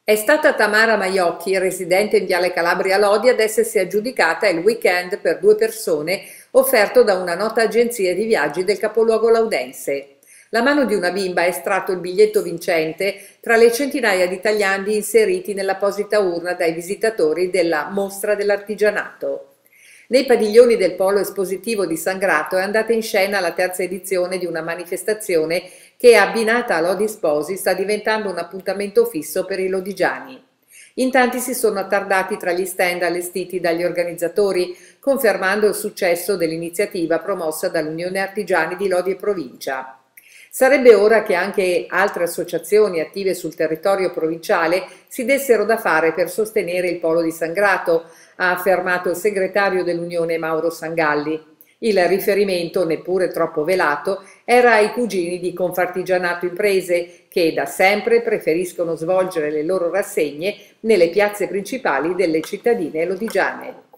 È stata Tamara Maiocchi, residente in Viale Calabria Lodi, ad essersi aggiudicata il weekend per 2 persone offerto da una nota agenzia di viaggi del capoluogo laudense. La mano di una bimba ha estratto il biglietto vincente tra le centinaia di tagliandi inseriti nell'apposita urna dai visitatori della Mostra dell'Artigianato. Nei padiglioni del polo espositivo di San Grato è andata in scena la terza edizione di una manifestazione che, abbinata a Lodi Sposi, sta diventando un appuntamento fisso per i lodigiani. In tanti si sono attardati tra gli stand allestiti dagli organizzatori, confermando il successo dell'iniziativa promossa dall'Unione Artigiani di Lodi e Provincia. Sarebbe ora che anche altre associazioni attive sul territorio provinciale si dessero da fare per sostenere il polo di San Grato, ha affermato il segretario dell'Unione Mauro Sangalli. Il riferimento, neppure troppo velato, era ai cugini di Confartigianato Imprese, che da sempre preferiscono svolgere le loro rassegne nelle piazze principali delle cittadine lodigiane.